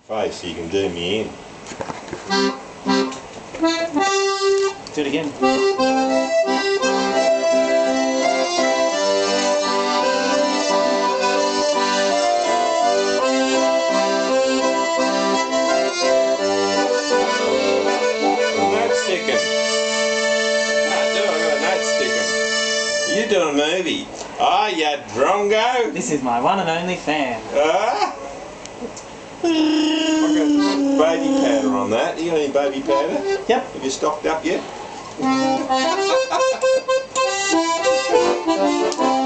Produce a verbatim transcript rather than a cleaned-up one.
face so you can do me in. Do it again. You're doing a movie. Ah, you drongo. This is my one and only fan. Ah. I got baby powder on that. You got any baby powder? Yep. Have you stocked up yet?